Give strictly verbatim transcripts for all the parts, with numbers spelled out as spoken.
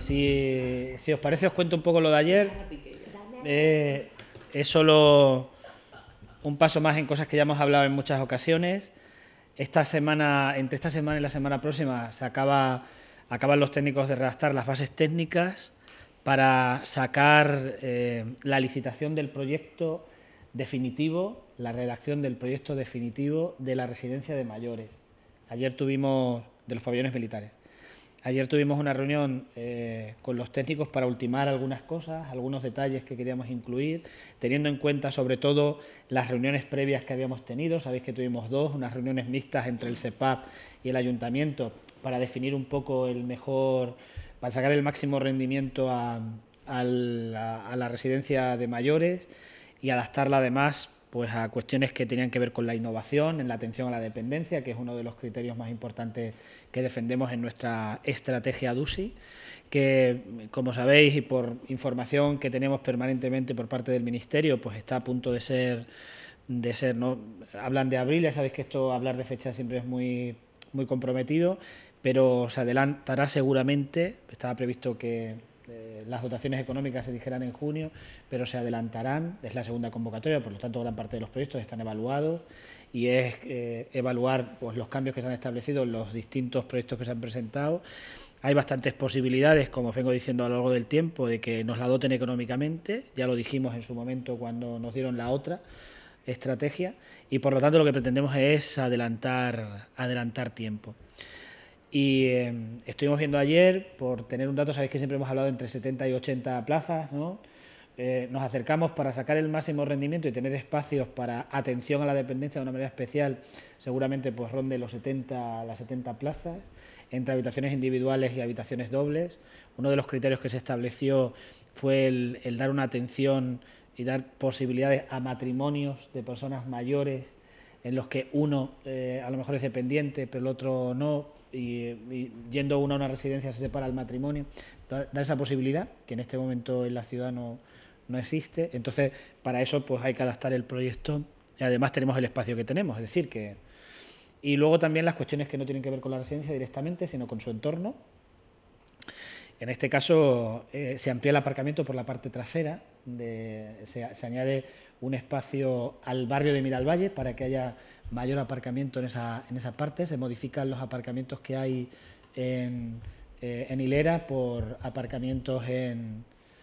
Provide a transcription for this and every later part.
si, si os parece, os cuento un poco lo de ayer. Eh, es solo un paso más en cosas que ya hemos hablado en muchas ocasiones. Esta semana, entre esta semana y la semana próxima, se acaba, acaban los técnicos de redactar las bases técnicas para sacar eh, la licitación del proyecto definitivo, la redacción del proyecto definitivo de la residencia de mayores. Ayer tuvimos, de los pabellones militares. Ayer tuvimos una reunión eh, con los técnicos para ultimar algunas cosas, algunos detalles que queríamos incluir, teniendo en cuenta sobre todo las reuniones previas que habíamos tenido. Sabéis que tuvimos dos, unas reuniones mixtas entre el SEPAP y el Ayuntamiento para definir un poco el mejor, para sacar el máximo rendimiento a, a, la, a la residencia de mayores y adaptarla además pues a cuestiones que tenían que ver con la innovación, en la atención a la dependencia, que es uno de los criterios más importantes que defendemos en nuestra estrategia D U S I, que, como sabéis, y por información que tenemos permanentemente por parte del Ministerio, pues está a punto de ser, de ser, ¿no? Hablan de abril, ya sabéis que esto, hablar de fecha siempre es muy, muy comprometido, pero se adelantará seguramente. Estaba previsto que Eh, las dotaciones económicas se dijeran en junio, pero se adelantarán. Es la segunda convocatoria, por lo tanto gran parte de los proyectos están evaluados y es eh, evaluar pues, los cambios que se han establecido en los distintos proyectos que se han presentado. Hay bastantes posibilidades, como os vengo diciendo a lo largo del tiempo, de que nos la doten económicamente. Ya lo dijimos en su momento cuando nos dieron la otra estrategia y por lo tanto lo que pretendemos es adelantar, adelantar tiempo. Y eh, estuvimos viendo ayer, por tener un dato, sabéis que siempre hemos hablado entre setenta y ochenta plazas, ¿no? Eh, nos acercamos para sacar el máximo rendimiento y tener espacios para atención a la dependencia de una manera especial, seguramente pues ronde los setenta, las setenta plazas, entre habitaciones individuales y habitaciones dobles. Uno de los criterios que se estableció fue el, el dar una atención y dar posibilidades a matrimonios de personas mayores en los que uno eh, a lo mejor es dependiente, pero el otro no, Y, y yendo uno a una residencia se separa el matrimonio, dar esa posibilidad que en este momento en la ciudad no, no existe. Entonces, para eso pues hay que adaptar el proyecto y además tenemos el espacio que tenemos, es decir, que... Y luego también las cuestiones que no tienen que ver con la residencia directamente, sino con su entorno. En este caso eh, se amplía el aparcamiento por la parte trasera, de, se, se añade un espacio al barrio de Miralvalle para que haya mayor aparcamiento en esa, en esa parte. Se modifican los aparcamientos que hay en, eh, en hilera por aparcamientos en,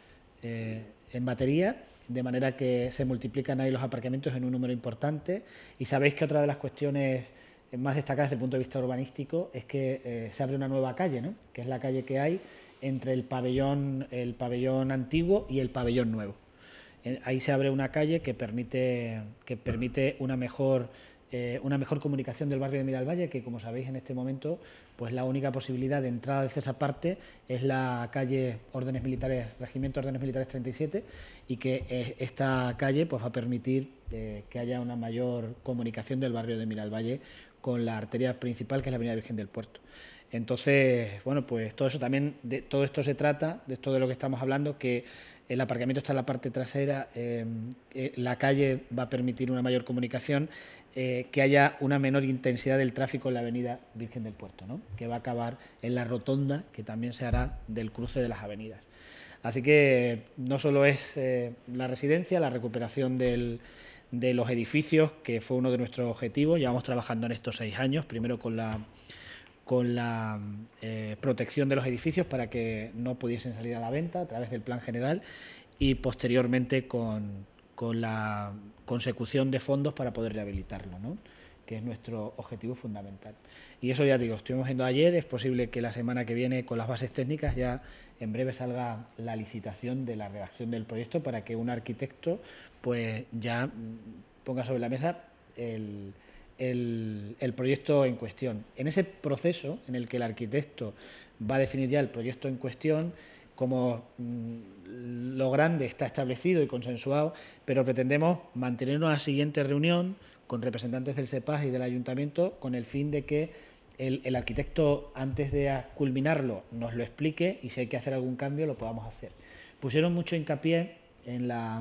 eh, en batería, de manera que se multiplican ahí los aparcamientos en un número importante. Y sabéis que otra de las cuestiones más destacadas desde el punto de vista urbanístico es que eh, se abre una nueva calle, ¿no? Que es la calle que hay entre el pabellón, el pabellón antiguo y el pabellón nuevo. Eh, ahí se abre una calle que permite, que permite una mejor Eh, una mejor comunicación del barrio de Miralvalle, que como sabéis en este momento pues la única posibilidad de entrada de esa parte es la calle Órdenes Militares, Regimiento Órdenes Militares treinta y siete, y que eh, esta calle pues va a permitir eh, que haya una mayor comunicación del barrio de Miralvalle con la arteria principal, que es la Avenida Virgen del Puerto. Entonces, bueno, pues todo eso también, de todo esto se trata, de todo de lo que estamos hablando, que el aparcamiento está en la parte trasera, eh, eh, la calle va a permitir una mayor comunicación, eh, que haya una menor intensidad del tráfico en la Avenida Virgen del Puerto, ¿no? Que va a acabar en la rotonda, que también se hará del cruce de las avenidas. Así que no solo es eh, la residencia, la recuperación del, de los edificios, que fue uno de nuestros objetivos. Llevamos trabajando en estos seis años, primero con la... con la eh, protección de los edificios para que no pudiesen salir a la venta a través del plan general y posteriormente con, con la consecución de fondos para poder rehabilitarlo, ¿no? Que es nuestro objetivo fundamental. Y eso ya digo, estuvimos viendo ayer, es posible que la semana que viene con las bases técnicas ya en breve salga la licitación de la redacción del proyecto para que un arquitecto pues ya ponga sobre la mesa el... El, el proyecto en cuestión. En ese proceso en el que el arquitecto va a definir ya el proyecto en cuestión, como mmm, lo grande está establecido y consensuado, pero pretendemos mantener una siguiente reunión con representantes del SEPAS y del Ayuntamiento con el fin de que el, el arquitecto, antes de culminarlo, nos lo explique y si hay que hacer algún cambio lo podamos hacer. Pusieron mucho hincapié en, la,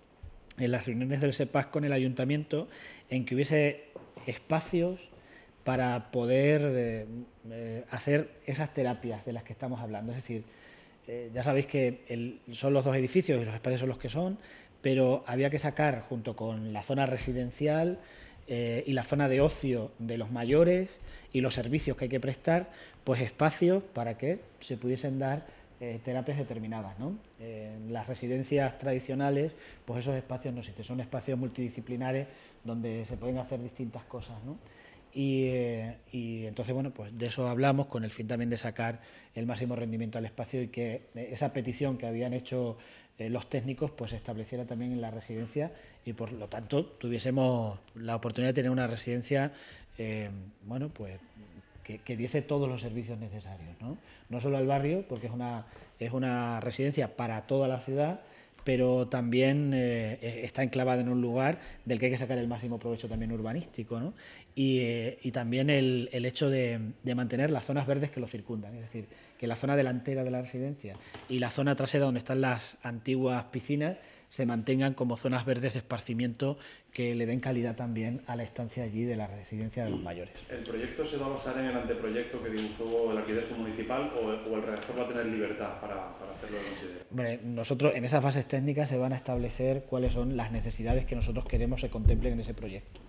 en las reuniones del SEPAS con el Ayuntamiento en que hubiese espacios para poder eh, eh, hacer esas terapias de las que estamos hablando. Es decir, eh, ya sabéis que el, son los dos edificios y los espacios son los que son, pero había que sacar junto con la zona residencial eh, y la zona de ocio de los mayores y los servicios que hay que prestar, pues espacios para que se pudiesen dar eh, terapias determinadas, ¿no? Eh, en las residencias tradicionales, pues esos espacios no existen, son espacios multidisciplinares donde se pueden hacer distintas cosas, ¿no? Y, eh, y entonces, bueno, pues de eso hablamos con el fin también de sacar el máximo rendimiento al espacio y que esa petición que habían hecho eh, los técnicos pues se estableciera también en la residencia y por lo tanto tuviésemos la oportunidad de tener una residencia, eh, bueno, pues que, que diese todos los servicios necesarios, ¿no? No solo al barrio, porque es una, es una residencia para toda la ciudad, pero también eh, está enclavada en un lugar del que hay que sacar el máximo provecho también urbanístico, ¿no? Y, eh, y también el, el hecho de, de mantener las zonas verdes que lo circundan, es decir, que la zona delantera de la residencia y la zona trasera donde están las antiguas piscinas se mantengan como zonas verdes de esparcimiento que le den calidad también a la estancia allí de la residencia de los mayores. ¿El proyecto se va a basar en el anteproyecto que dibujó el arquitecto municipal o, o el redactor va a tener libertad para, para hacerlo de consideración? Hombre, nosotros en esas bases técnicas se van a establecer cuáles son las necesidades que nosotros queremos se contemplen en ese proyecto.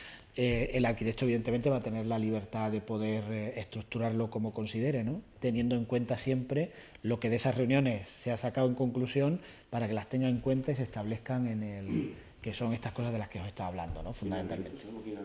Eh, el arquitecto evidentemente va a tener la libertad de poder eh, estructurarlo como considere, ¿no? Teniendo en cuenta siempre lo que de esas reuniones se ha sacado en conclusión para que las tenga en cuenta y se establezcan en el que son estas cosas de las que os estaba hablando, ¿no? Fundamentalmente.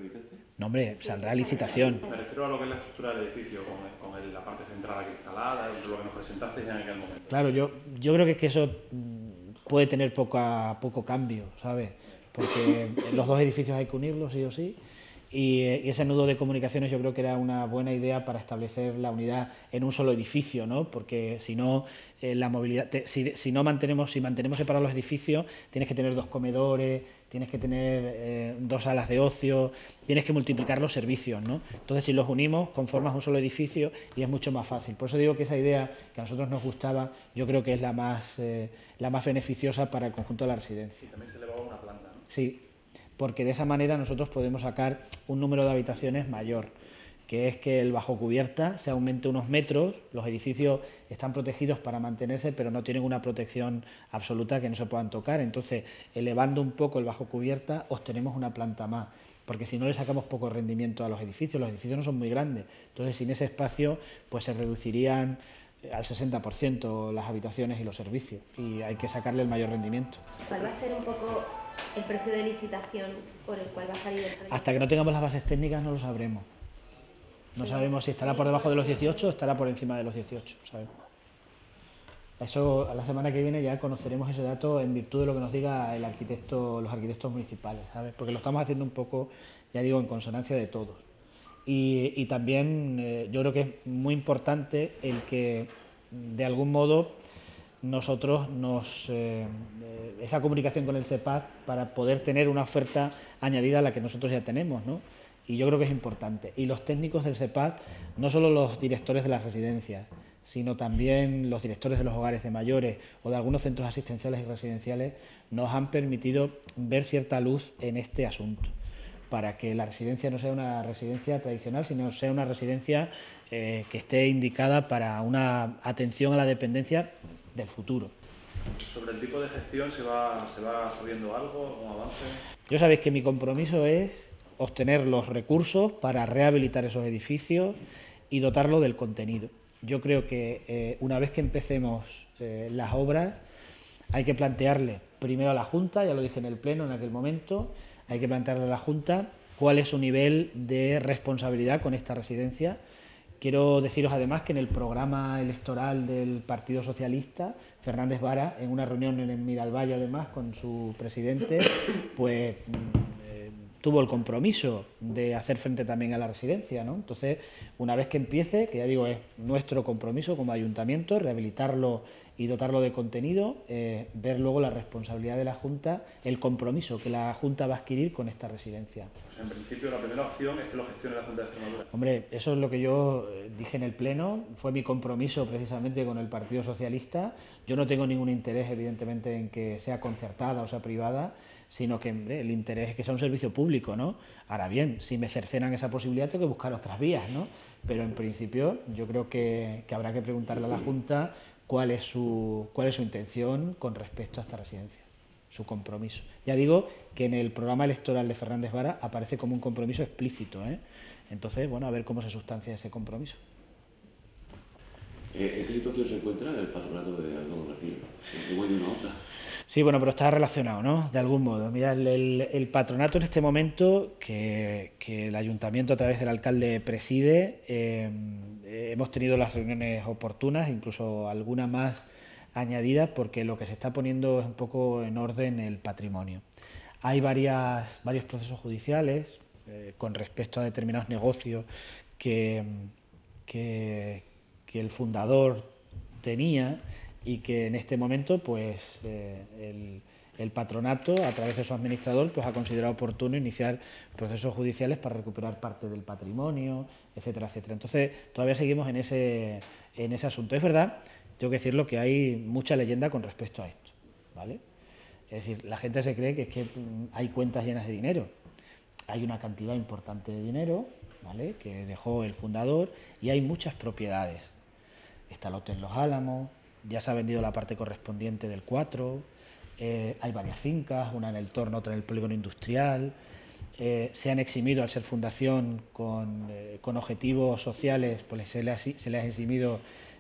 No, hombre, saldrá licitación. Me refiero a lo que es la estructura del edificio, con, con el, la parte central aquí instalada, lo que nos presentaste ya en aquel momento. Claro, yo, yo creo que, es que eso puede tener poca, poco cambio, ¿sabes? Porque los dos edificios hay que unirlos sí o sí. Y, y ese nudo de comunicaciones yo creo que era una buena idea para establecer la unidad en un solo edificio, ¿no? Porque si no, eh, la movilidad, te, si, si no mantenemos, si mantenemos separados los edificios, tienes que tener dos comedores, tienes que tener eh, dos salas de ocio, tienes que multiplicar los servicios, ¿no? Entonces, si los unimos, conformas un solo edificio y es mucho más fácil. Por eso digo que esa idea que a nosotros nos gustaba, yo creo que es la más, eh, la más beneficiosa para el conjunto de la residencia. Y también se elevaba una planta, ¿no? Sí, porque de esa manera nosotros podemos sacar un número de habitaciones mayor, que es que el bajo cubierta se aumente unos metros, los edificios están protegidos para mantenerse, pero no tienen una protección absoluta que no se puedan tocar, entonces elevando un poco el bajo cubierta obtenemos una planta más, porque si no le sacamos poco rendimiento a los edificios, los edificios no son muy grandes, entonces sin ese espacio pues se reducirían al sesenta por ciento las habitaciones y los servicios y hay que sacarle el mayor rendimiento. ¿Cuál va a ser un poco el precio de licitación por el cual va a salir el proyecto? Hasta que no tengamos las bases técnicas no lo sabremos. No sabemos si estará por debajo de los dieciocho o estará por encima de los dieciocho, ¿sabes? Eso a la semana que viene ya conoceremos ese dato en virtud de lo que nos diga el arquitecto, los arquitectos municipales, ¿sabes? Porque lo estamos haciendo un poco, ya digo, en consonancia de todos. Y, y también eh, yo creo que es muy importante el que de algún modo nosotros nos eh, esa comunicación con el SEPAD para poder tener una oferta añadida a la que nosotros ya tenemos, ¿no? Y yo creo que es importante. Y los técnicos del SEPAD, no solo los directores de las residencias, sino también los directores de los hogares de mayores o de algunos centros asistenciales y residenciales, nos han permitido ver cierta luz en este asunto, para que la residencia no sea una residencia tradicional, sino sea una residencia eh, que esté indicada para una atención a la dependencia del futuro. ¿Sobre el tipo de gestión se va, se va sabiendo algo, un avance? Yo sabéis que mi compromiso es obtener los recursos para rehabilitar esos edificios y dotarlo del contenido. Yo creo que eh, una vez que empecemos eh, las obras hay que plantearle primero a la Junta, ya lo dije en el Pleno en aquel momento, hay que plantearle a la Junta cuál es su nivel de responsabilidad con esta residencia. Quiero deciros además que en el programa electoral del Partido Socialista, Fernández Vara, en una reunión en el Miralvalle además con su presidente, pues eh, tuvo el compromiso de hacer frente también a la residencia, ¿no? Entonces, una vez que empiece, que ya digo es nuestro compromiso como ayuntamiento, rehabilitarlo y dotarlo de contenido, eh, ver luego la responsabilidad de la Junta, el compromiso que la Junta va a adquirir con esta residencia. O sea, en principio la primera opción es que lo gestione la Junta de Extremadura. Hombre, eso es lo que yo dije en el Pleno, fue mi compromiso precisamente con el Partido Socialista. Yo no tengo ningún interés, evidentemente, en que sea concertada o sea privada, sino que hombre, el interés es que sea un servicio público, ¿no? Ahora bien, si me cercenan esa posibilidad tengo que buscar otras vías, ¿no? Pero en principio yo creo que, que habrá que preguntarle a la Junta cuál es su, cuál es su intención con respecto a esta residencia, su compromiso. Ya digo que en el programa electoral de Fernández Vara aparece como un compromiso explícito, ¿eh? Entonces, bueno, a ver cómo se sustancia ese compromiso. ¿En qué situación se encuentra el patronato de Algodón García? ¿Igual de una otra? Sí, bueno, pero está relacionado, ¿no? De algún modo. Mira, el, el, el patronato en este momento, que, que el ayuntamiento a través del alcalde preside, eh, hemos tenido las reuniones oportunas, incluso alguna más añadidas, porque lo que se está poniendo es un poco en orden el patrimonio. Hay varias, varios procesos judiciales eh, con respecto a determinados negocios que, que, que el fundador tenía y que en este momento pues eh, el, el patronato, a través de su administrador, pues ha considerado oportuno iniciar procesos judiciales para recuperar parte del patrimonio, etcétera, etcétera. Entonces, todavía seguimos en ese, en ese asunto. Es verdad, tengo que decirlo, que hay mucha leyenda con respecto a esto, ¿vale? Es decir, la gente se cree que es que hay cuentas llenas de dinero. Hay una cantidad importante de dinero, ¿vale?, que dejó el fundador, y hay muchas propiedades. Está el Hotel Los Álamos, ya se ha vendido la parte correspondiente del cuatro, eh, hay varias fincas, una en el Torno, otra en el polígono industrial, eh, se han eximido al ser fundación con, eh, con objetivos sociales, pues se les, se les ha eximido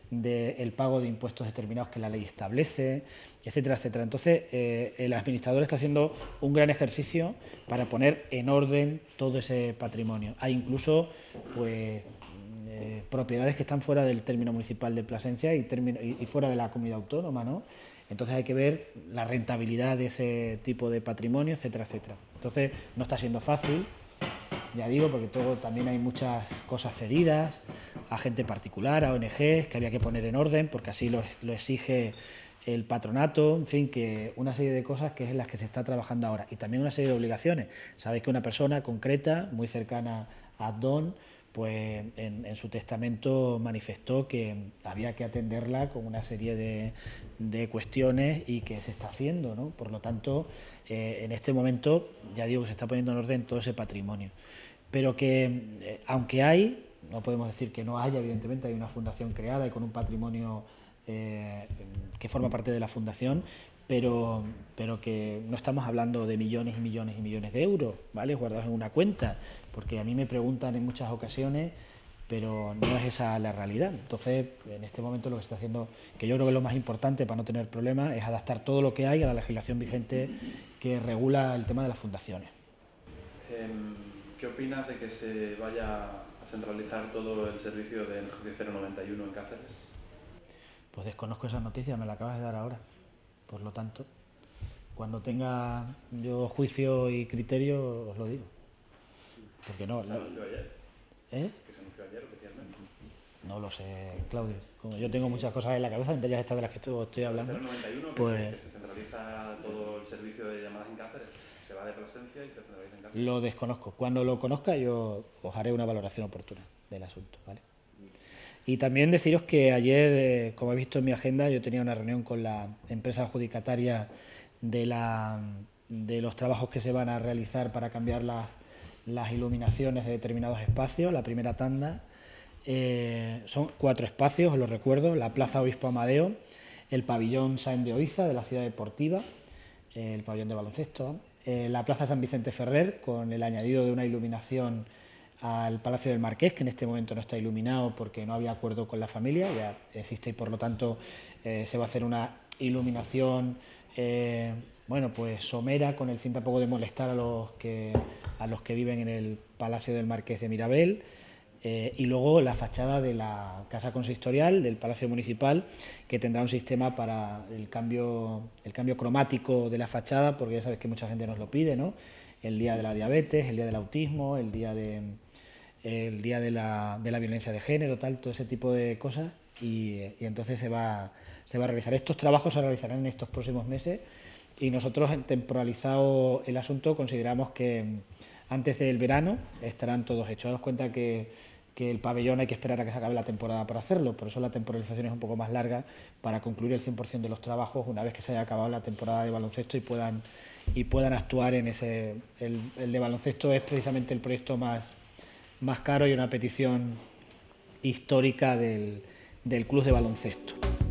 del pago de impuestos determinados que la ley establece, etcétera, etcétera. Entonces, eh, el administrador está haciendo un gran ejercicio para poner en orden todo ese patrimonio. Hay incluso, pues, Eh, propiedades que están fuera del término municipal de Plasencia y, término, y, y fuera de la comunidad autónoma, ¿no? Entonces hay que ver la rentabilidad de ese tipo de patrimonio, etcétera, etcétera. Entonces no está siendo fácil, ya digo, porque todo, también hay muchas cosas cedidas a gente particular, a O N Ges, que había que poner en orden, porque así lo, lo exige el patronato, en fin, que una serie de cosas que es en las que se está trabajando ahora. Y también una serie de obligaciones. Sabéis que una persona concreta, muy cercana a Don, pues en, en su testamento manifestó que había que atenderla con una serie de, de cuestiones y que se está haciendo, ¿no? Por lo tanto, eh, en este momento ya digo que se está poniendo en orden todo ese patrimonio. Pero que, eh, aunque hay, no podemos decir que no haya, evidentemente hay una fundación creada y con un patrimonio eh, que forma parte de la fundación, pero, pero que no estamos hablando de millones y millones y millones de euros, ¿vale?, guardados en una cuenta, porque a mí me preguntan en muchas ocasiones, pero no es esa la realidad. Entonces, en este momento lo que se está haciendo, que yo creo que es lo más importante para no tener problemas, es adaptar todo lo que hay a la legislación vigente que regula el tema de las fundaciones. ¿Qué opinas de que se vaya a centralizar todo el servicio de Energía cero noventa y uno en Cáceres? Pues desconozco esa noticia, me la acabas de dar ahora. Por lo tanto, cuando tenga yo juicio y criterio, os lo digo. Porque no... ¿Se no anunció ayer? ¿Eh? ¿Que se anunció ayer oficialmente? No lo sé, Claudio. Como yo tengo muchas cosas en la cabeza, entre ellas estas de las que estoy, estoy hablando. cero noventa y uno, pues... que, se, que se centraliza todo el servicio de llamadas en Cáceres. Se va de Plasencia y se centraliza en Cáceres. Lo desconozco. Cuando lo conozca, yo os haré una valoración oportuna del asunto, ¿vale? Y también deciros que ayer, eh, como he visto en mi agenda, yo tenía una reunión con la empresa adjudicataria de, la, de los trabajos que se van a realizar para cambiar las, las iluminaciones de determinados espacios. La primera tanda eh, son cuatro espacios, os lo recuerdo: la Plaza Obispo Amadeo, el pabellón Sáenz de Oiza de la Ciudad Deportiva, eh, el pabellón de baloncesto, eh, la Plaza San Vicente Ferrer, con el añadido de una iluminación al Palacio del Marqués, que en este momento no está iluminado porque no había acuerdo con la familia, ya existe, y por lo tanto eh, se va a hacer una iluminación eh, bueno, pues somera, con el fin tampoco de molestar a los que, a los que viven en el Palacio del Marqués de Mirabel. Eh, y luego la fachada de la Casa Consistorial, del Palacio Municipal, que tendrá un sistema para el cambio, el cambio cromático de la fachada, porque ya sabes que mucha gente nos lo pide, ¿no? El día de la diabetes, el día del autismo, el día de, el día de, la, de la violencia de género, tal, todo ese tipo de cosas, y, y entonces se va, se va a realizar. Estos trabajos se realizarán en estos próximos meses, y nosotros, temporalizado el asunto, consideramos que antes del verano estarán todos hechos. Daos cuenta que, que el pabellón hay que esperar a que se acabe la temporada para hacerlo, por eso la temporalización es un poco más larga, para concluir el cien por cien de los trabajos una vez que se haya acabado la temporada de baloncesto y puedan, y puedan actuar en ese... El, el de baloncesto es precisamente el proyecto más, más caro y una petición histórica del, del club de baloncesto.